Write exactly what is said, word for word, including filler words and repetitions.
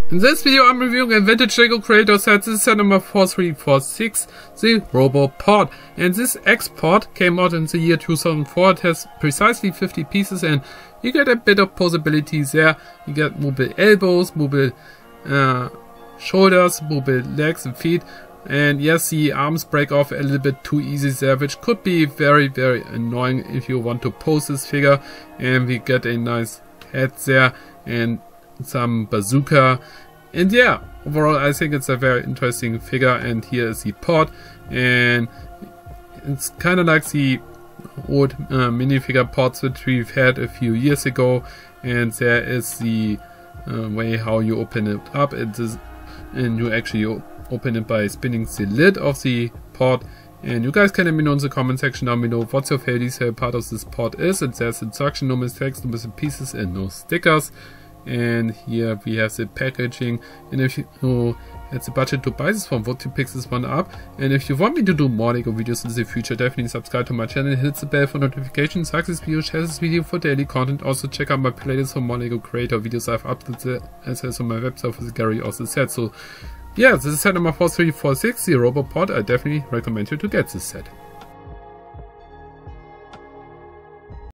In this video I'm reviewing a vintage Lego creator set. This is set number four three four six, the Robo Pod. And this X-Pod came out in the year two thousand four. It has precisely fifty pieces and you get a bit of posability there. You get mobile elbows, mobile uh, shoulders, mobile legs and feet. And yes, the arms break off a little bit too easy there, which could be very very annoying if you want to pose this figure. And we get a nice head there and some bazooka, and yeah, overall I think it's a very interesting figure. And here is the pod, and it's kind of like the old uh, minifigure pods which we've had a few years ago. And there is the uh, way how you open it up. It is, and you actually open it by spinning the lid of the pod. And you guys can let me know in the comment section down below what's your favorite part of this pod is. And there's instruction, no mistakes, no missing pieces, and no stickers. And here we have the packaging, and if you oh, it's a budget to buy this from, would you pick this one up? And if you want me to do more Lego videos in the future, definitely subscribe to my channel, hit the bell for notifications, like this video, share this video for daily content. Also check out my playlist for more Lego creator videos I've uploaded as well as on my website for the gallery of the set. So yeah, this is set number four three four six, the Robo Pod. I definitely recommend you to get this set.